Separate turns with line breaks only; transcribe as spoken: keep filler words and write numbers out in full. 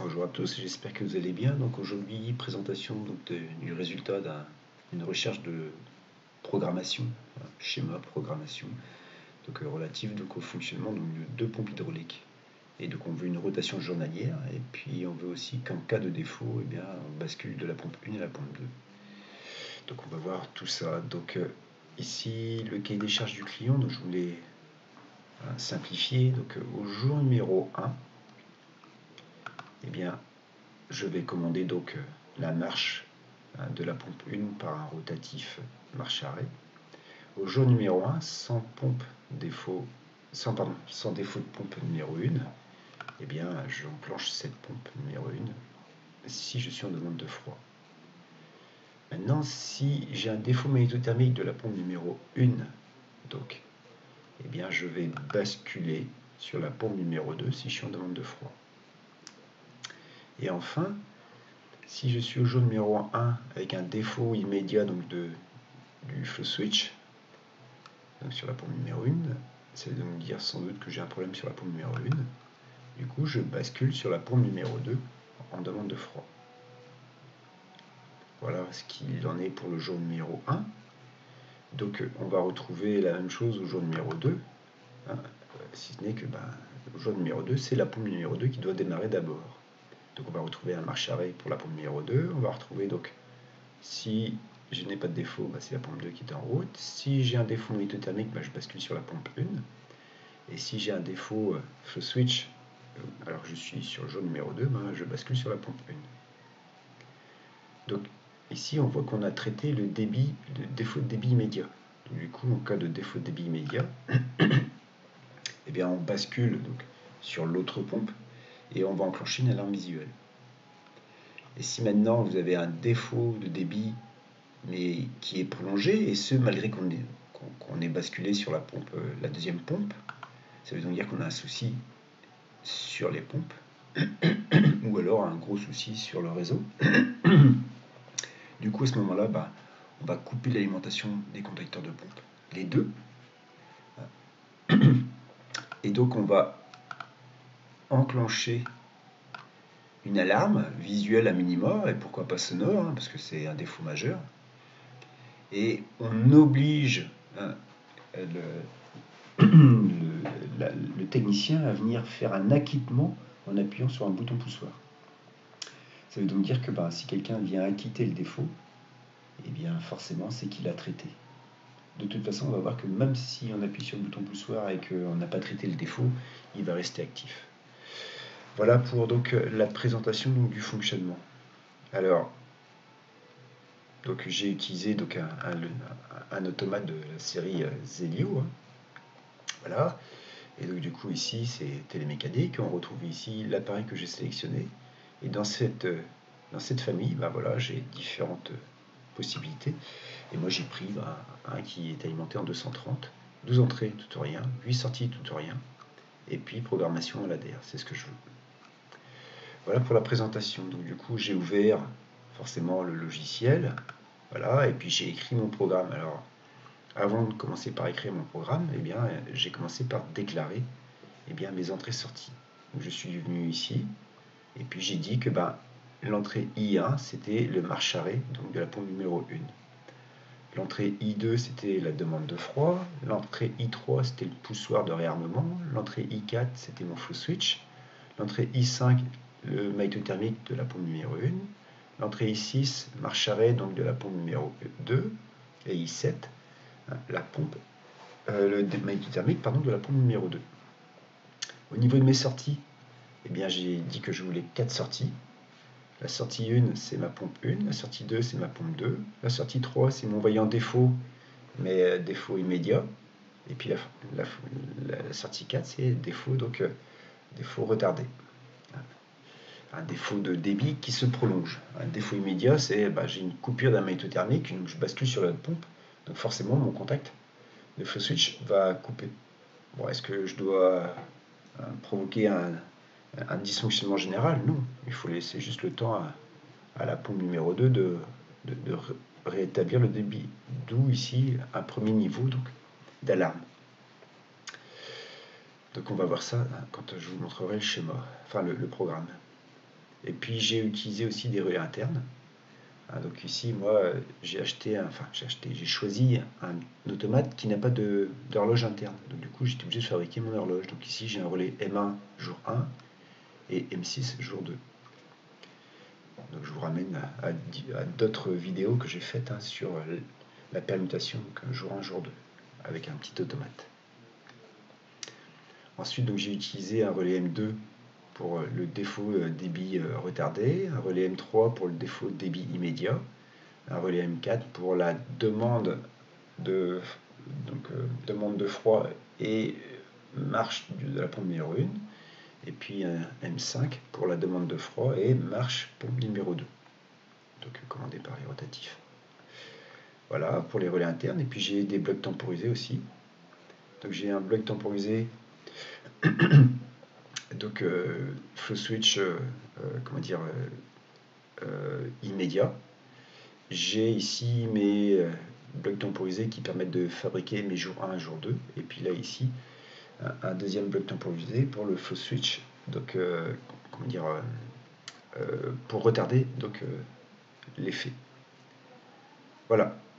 Bonjour à tous, j'espère que vous allez bien. Donc aujourd'hui, présentation donc, de, du résultat d'une recherche de programmation, hein, schéma programmation, donc euh, relative donc, au fonctionnement donc, de deux pompes hydrauliques. Et donc on veut une rotation journalière, et puis on veut aussi qu'en cas de défaut, eh bien, on bascule de la pompe un à la pompe deux. Donc on va voir tout ça. Donc euh, ici, le cahier des charges du client, donc je voulais hein, simplifier. Donc euh, au jour numéro un, eh bien, je vais commander donc la marche hein, de la pompe un par un rotatif marche-arrêt. Au jour numéro un, sans pompe défaut, sans, pardon, sans défaut de pompe numéro un, eh bien, j'enclenche cette pompe numéro un si je suis en demande de froid. Maintenant, si j'ai un défaut magnétothermique de la pompe numéro un, donc, eh bien, je vais basculer sur la pompe numéro deux si je suis en demande de froid. Et enfin, si je suis au jour numéro un avec un défaut immédiat donc de, du flow switch, donc sur la pompe numéro un, ça veut donc dire sans doute que j'ai un problème sur la pompe numéro un. Du coup, je bascule sur la pompe numéro deux en demande de froid. Voilà ce qu'il en est pour le jour numéro un. Donc, on va retrouver la même chose au jour numéro deux, hein, si ce n'est que ben, au jour numéro deux, c'est la pompe numéro deux qui doit démarrer d'abord. Donc, on va retrouver un marche-arrêt pour la pompe numéro deux. On va retrouver donc, si je n'ai pas de défaut, ben, c'est la pompe deux qui est en route. Si j'ai un défaut magnétothermique, ben, je bascule sur la pompe un. Et si j'ai un défaut euh, flow switch, euh, alors je suis sur le jour numéro deux, ben, je bascule sur la pompe un. Donc ici, on voit qu'on a traité le débit, le défaut de débit immédiat. Donc, du coup, en cas de défaut de débit immédiat, eh bien, on bascule donc, sur l'autre pompe et on va enclencher une alarme visuelle. Et si maintenant vous avez un défaut de débit mais qui est prolongé, et ce malgré qu'on ait, qu'on ait basculé sur la pompe, euh, la deuxième pompe, ça veut donc dire qu'on a un souci sur les pompes, ou alors un gros souci sur le réseau. Du coup, à ce moment-là, bah, on va couper l'alimentation des contacteurs de pompe, les deux. Et donc, on va enclencher une alarme visuelle à minima, et pourquoi pas sonore, hein, parce que c'est un défaut majeur. Et on oblige hein, le, le, la, le technicien à venir faire un acquittement en appuyant sur un bouton poussoir. Ça veut donc dire que bah, si quelqu'un vient acquitter le défaut, eh bien forcément c'est qu'il a traité. De toute façon, on va voir que même si on appuie sur le bouton poussoir et qu'on n'a pas traité le défaut, il va rester actif. Voilà pour donc la présentation donc, du fonctionnement. Alors, donc j'ai utilisé donc un, un, un automate de la série Zelio. Hein. Voilà. Et donc du coup ici c'est télémécanique. On retrouve ici l'appareil que j'ai sélectionné. Et dans cette, dans cette famille, ben voilà, j'ai différentes possibilités. Et moi j'ai pris ben, un qui est alimenté en deux cent trente, douze entrées tout ou rien, huit sorties tout ou rien, et puis programmation à l'A D R, c'est ce que je veux. Voilà pour la présentation. Donc du coup j'ai ouvert forcément le logiciel, voilà, et puis j'ai écrit mon programme. Alors avant de commencer par écrire mon programme, eh bien j'ai commencé par déclarer eh bien, mes entrées-sorties. Donc je suis venu ici, et puis j'ai dit que ben, l'entrée I un c'était le marche-arrêt donc de la pompe numéro un. L'entrée I deux, c'était la demande de froid. L'entrée I trois, c'était le poussoir de réarmement. L'entrée I quatre, c'était mon flow switch. L'entrée I cinq, le magnétothermique de la pompe numéro un. L'entrée I six, marche-arrêt donc de la pompe numéro deux. Et I sept, la pompe, euh, le magnétothermique pardon, de la pompe numéro deux. Au niveau de mes sorties, eh bien, j'ai dit que je voulais quatre sorties. La sortie un, c'est ma pompe un. La sortie deux, c'est ma pompe deux. La sortie trois, c'est mon voyant défaut, mais défaut immédiat. Et puis la, la, la, la sortie quatre, c'est défaut, donc, euh, défaut retardé. Un défaut de débit qui se prolonge. Un défaut immédiat, c'est bah, j'ai une coupure d'un magnétothermique, donc je bascule sur la pompe. Donc forcément, mon contact de flow switch va couper. Bon, est-ce que je dois euh, provoquer un, un dysfonctionnement général? Non. Il faut laisser juste le temps à, à la pompe numéro deux de, de, de rétablir le débit. D'où ici un premier niveau d'alarme. Donc on va voir ça hein, quand je vous montrerai le schéma, enfin le, le programme. Et puis j'ai utilisé aussi des relais internes. Ah, donc ici, moi, j'ai acheté, un, enfin j'ai acheté, j'ai choisi un, automate qui n'a pas de d'horloge interne. Donc du coup, j'étais obligé de fabriquer mon horloge. Donc ici, j'ai un relais M un jour un et M six jour deux. Donc je vous ramène à, à, à d'autres vidéos que j'ai faites hein, sur la permutation donc, jour un, jour deux, avec un petit automate. Ensuite, donc j'ai utilisé un relais M deux pour le défaut débit retardé, un relais M trois pour le défaut débit immédiat, un relais M quatre pour la demande de, donc, euh, demande de froid et marche de la pompe numéro un, et puis un M cinq pour la demande de froid et marche pompe numéro deux, donc commandé par les rotatifs. Voilà pour les relais internes, et puis j'ai des blocs temporisés aussi. Donc j'ai un bloc temporisé donc euh, flow switch euh, euh, comment dire euh, euh, immédiat. J'ai ici mes euh, blocs temporisés qui permettent de fabriquer mes jours un, jour deux, et puis là ici un, un deuxième bloc temporisé pour le flow switch, donc euh, comment dire euh, euh, pour retarder donc euh, l'effet. Voilà.